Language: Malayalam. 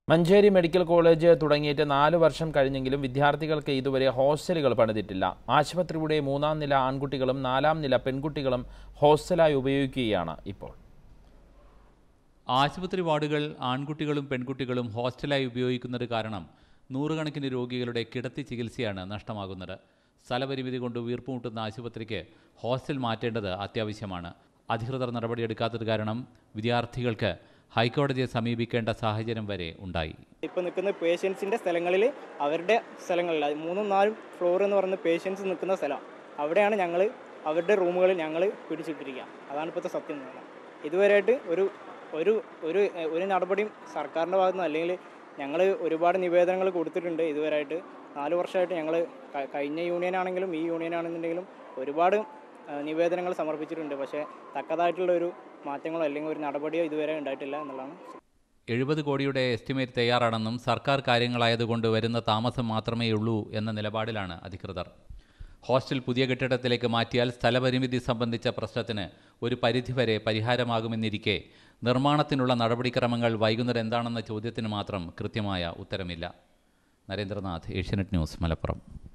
മഞ്ചേരി മെഡിക്കൽ കോളേജ് തുടങ്ങിയിട്ട് 4 വർഷം കഴിഞ്ഞെങ്കിലും വിദ്യാർത്ഥികൾക്ക് ഇതുവരെ ഹോസ്റ്റലുകൾ പണിതിട്ടില്ല. ആശുപത്രിയുടെ 3ാം നില ആൺകുട്ടികളും 4ാം നില പെൺകുട്ടികളും ഹോസ്റ്റലായി ഉപയോഗിക്കുകയാണ് ഇപ്പോൾ. ആശുപത്രി വാർഡുകൾ ആൺകുട്ടികളും പെൺകുട്ടികളും ഹോസ്റ്റലായി ഉപയോഗിക്കുന്നത് കാരണം നൂറുകണക്കിന് രോഗികളുടെ കിടത്തി ചികിത്സയാണ് നഷ്ടമാകുന്നത്. സ്ഥലപരിമിതി കൊണ്ട് വീർപ്പുമുട്ടുന്ന ആശുപത്രിക്ക് ഹോസ്റ്റൽ മാറ്റേണ്ടത് അത്യാവശ്യമാണ്. അധികൃതർ നടപടിയെടുക്കാത്തത് കാരണം വിദ്യാർത്ഥികൾക്ക് ഹൈക്കോടതിയെ സമീപിക്കേണ്ട സാഹചര്യം വരെ ഉണ്ടായി. ഇപ്പോൾ നിൽക്കുന്ന പേഷ്യൻസിൻ്റെ സ്ഥലങ്ങളിൽ അവരുടെ സ്ഥലങ്ങളിൽ 3ഉം 4ഉം ഫ്ലോർ എന്ന് പറയുന്ന പേഷ്യൻസ് നിൽക്കുന്ന സ്ഥലം അവിടെയാണ് ഞങ്ങൾ അവരുടെ റൂമുകളിൽ ഞങ്ങൾ പിടിച്ചിട്ടിരിക്കുക. അതാണ് ഇപ്പോഴത്തെ സത്യം. ഇതുവരെയായിട്ട് ഒരു നടപടിയും സർക്കാരിൻ്റെ ഭാഗത്തുനിന്ന് അല്ലെങ്കിൽ ഞങ്ങൾ ഒരുപാട് നിവേദനങ്ങൾ കൊടുത്തിട്ടുണ്ട്. ഇതുവരെയായിട്ട് 4 വർഷമായിട്ട് ഞങ്ങൾ കഴിഞ്ഞ യൂണിയനാണെങ്കിലും ഈ യൂണിയനാണെന്നുണ്ടെങ്കിലും ഒരുപാട് നിവേദനങ്ങൾ സമർപ്പിച്ചിട്ടുണ്ട്. പക്ഷേ തക്കതായിട്ടുള്ള ഒരു മാറ്റങ്ങളോ അല്ലെങ്കിൽ ഒരു നടപടിയോ ഇതുവരെ ഉണ്ടായിട്ടില്ല എന്നുള്ളതാണ്. 70 കോടിയുടെ എസ്റ്റിമേറ്റ് തയ്യാറാണെന്നും സർക്കാർ കാര്യങ്ങളായതുകൊണ്ട് വരുന്ന താമസം മാത്രമേ ഉള്ളൂ എന്ന നിലപാടിലാണ് അധികൃതർ. ഹോസ്റ്റൽ പുതിയ കെട്ടിടത്തിലേക്ക് മാറ്റിയാൽ സ്ഥലപരിമിതി സംബന്ധിച്ച പ്രശ്നത്തിന് ഒരു പരിധിവരെ പരിഹാരമാകുമെന്നിരിക്കെ നിർമ്മാണത്തിനുള്ള നടപടിക്രമങ്ങൾ വൈകുന്നത് എന്താണെന്ന ചോദ്യത്തിന് മാത്രം കൃത്യമായ ഉത്തരമില്ല. നരേന്ദ്രനാഥ്, ഏഷ്യാനെറ്റ് ന്യൂസ്, മലപ്പുറം.